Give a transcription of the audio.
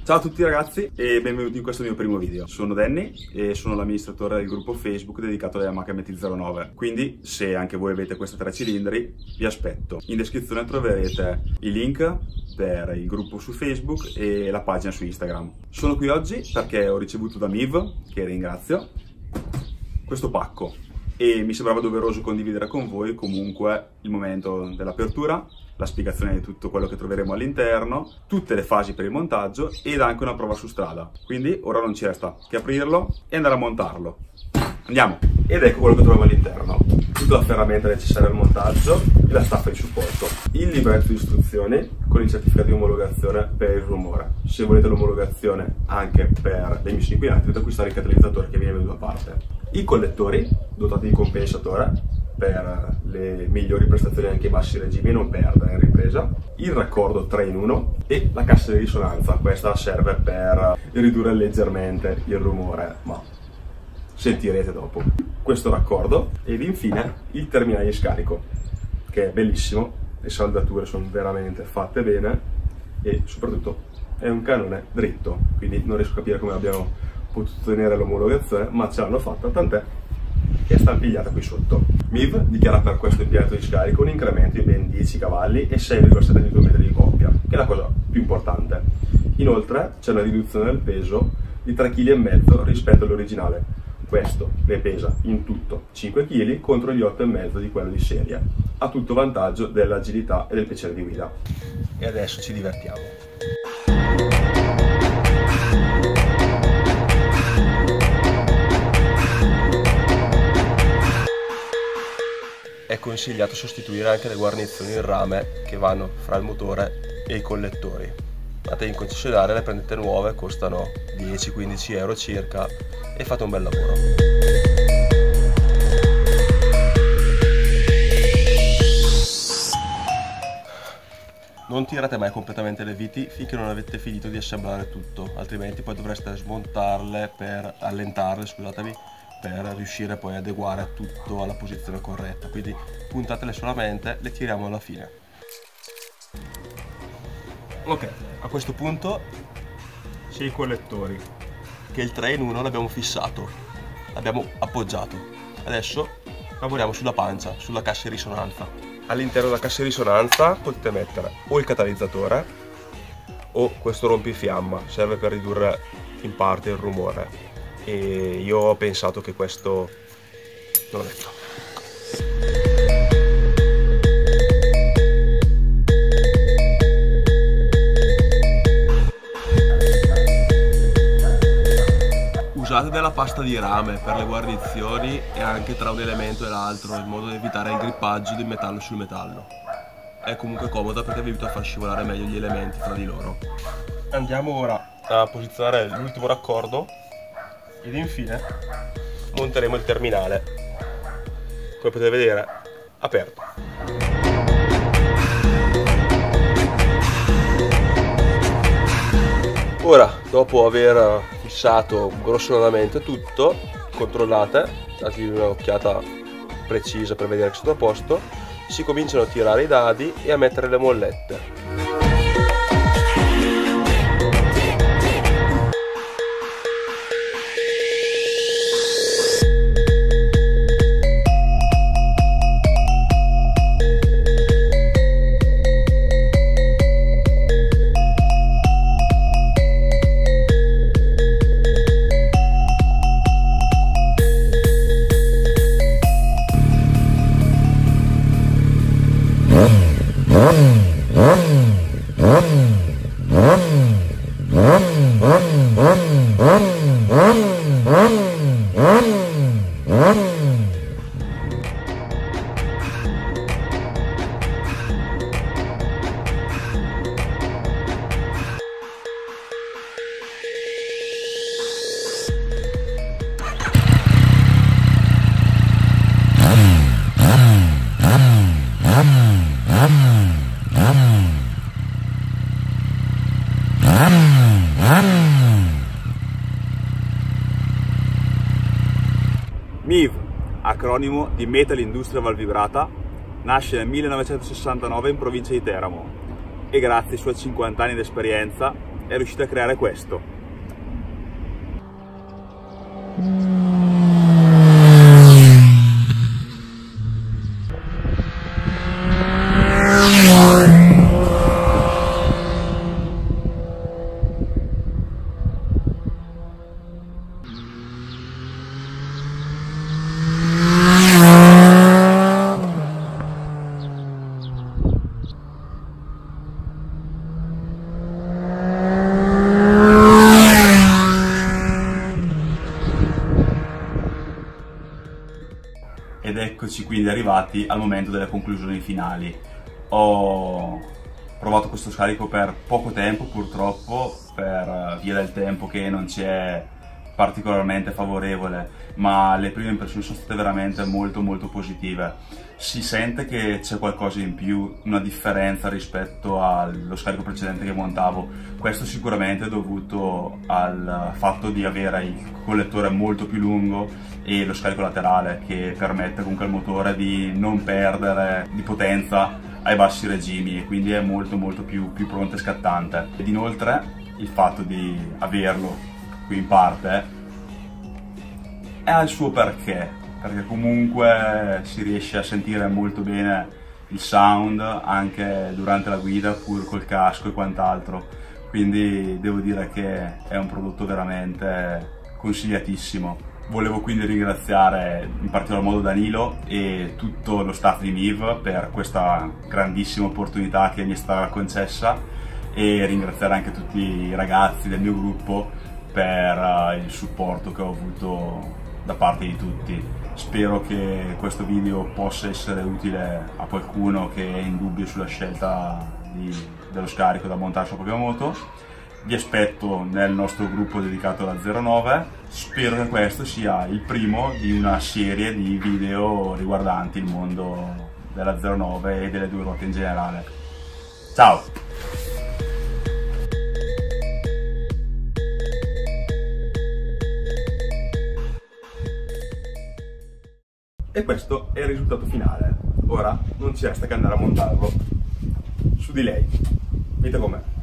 Ciao a tutti ragazzi e benvenuti in questo mio primo video. Sono Danny e sono l'amministratore del gruppo Facebook dedicato alla Yamaha MT-09. Quindi se anche voi avete questi 3 cilindri vi aspetto. In descrizione troverete i link per il gruppo su Facebook e la pagina su Instagram. Sono qui oggi perché ho ricevuto da Miv, che ringrazio, questo pacco e mi sembrava doveroso condividere con voi comunque il momento dell'apertura, la spiegazione di tutto quello che troveremo all'interno, tutte le fasi per il montaggio ed anche una prova su strada. Quindi ora non ci resta che aprirlo e andare a montarlo. Andiamo! Ed ecco quello che troviamo all'interno. Tutta la ferramenta necessaria al montaggio e la staffa di supporto. Il libretto di istruzioni con il certificato di omologazione per il rumore. Se volete l'omologazione anche per le emissioni inquinanti dovete acquistare il catalizzatore che viene venduto a parte. I collettori dotati di compensatore per le migliori prestazioni anche ai bassi regimi e non perdere in ripresa, il raccordo 3 in 1 e la cassa di risonanza. Questa serve per ridurre leggermente il rumore, ma sentirete dopo questo raccordo. Ed infine il terminale di scarico, che è bellissimo, le saldature sono veramente fatte bene e soprattutto è un canone dritto, quindi non riesco a capire come abbiano potuto tenere l'omologazione, ma ce l'hanno fatta, tant'è che è stampigliata qui sotto. Miv dichiara per questo impianto di scarico un incremento di ben 10 cavalli e 6,7 Nm di coppia, che è la cosa più importante. Inoltre c'è una riduzione del peso di 3,5 kg rispetto all'originale. Questo ne pesa in tutto 5 kg contro gli 8,5 kg di quello di serie, a tutto vantaggio dell'agilità e del piacere di guida. E adesso ci divertiamo. È consigliato sostituire anche le guarnizioni in rame che vanno fra il motore e i collettori. Andate in concessionaria, le prendete nuove, costano 10-15 euro circa e fate un bel lavoro. Non tirate mai completamente le viti finché non avete finito di assemblare tutto, altrimenti poi dovreste smontarle per allentarle, scusatemi, per riuscire poi ad adeguare tutto alla posizione corretta. Quindi puntatele solamente, le tiriamo alla fine. Ok, a questo punto c'è i collettori, che il 3 in 1 l'abbiamo fissato, l'abbiamo appoggiato. Adesso lavoriamo sulla pancia, sulla cassa di risonanza. All'interno della cassa di risonanza potete mettere o il catalizzatore o questo rompifiamma, serve per ridurre in parte il rumore. E io ho pensato che questo l'ho detto. Usate della pasta di rame per le guarnizioni e anche tra un elemento e l'altro, in modo da evitare il grippaggio di metallo sul metallo. È comunque comoda perché vi aiuta a far scivolare meglio gli elementi tra di loro. Andiamo ora a posizionare l'ultimo raccordo ed infine monteremo il terminale, come potete vedere aperto. Ora, dopo aver fissato grossolanamente tutto, controllate, dategli un'occhiata precisa per vedere che è tutto a posto, si cominciano a tirare i dadi e a mettere le mollette. MIV, acronimo di Metal Industria Valvibrata, nasce nel 1969 in provincia di Teramo e grazie ai suoi 50 anni di esperienza è riuscita a creare questo. Ed eccoci quindi arrivati al momento delle conclusioni finali. Ho provato questo scarico per poco tempo, purtroppo, per via del tempo che non ci è particolarmente favorevole, ma le prime impressioni sono state veramente molto positive. Si sente che c'è qualcosa in più, una differenza rispetto allo scarico precedente che montavo. Questo sicuramente è dovuto al fatto di avere il collettore molto più lungo e lo scarico laterale, che permette comunque al motore di non perdere di potenza ai bassi regimi, e quindi è molto più pronto e scattante. Ed inoltre il fatto di averlo qui in parte ha il suo perché comunque si riesce a sentire molto bene il sound anche durante la guida, pur col casco e quant'altro, quindi devo dire che è un prodotto veramente consigliatissimo. Volevo quindi ringraziare in particolar modo Danilo e tutto lo staff di MIV per questa grandissima opportunità che mi è stata concessa, e ringraziare anche tutti i ragazzi del mio gruppo per il supporto che ho avuto da parte di tutti. Spero che questo video possa essere utile a qualcuno che è in dubbio sulla scelta dello scarico da montare sulla propria moto. Vi aspetto nel nostro gruppo dedicato alla 09, spero che questo sia il primo di una serie di video riguardanti il mondo della 09 e delle due ruote in generale. Ciao! E questo è il risultato finale. Ora non ci resta che andare a montarlo su di lei. Venite con me.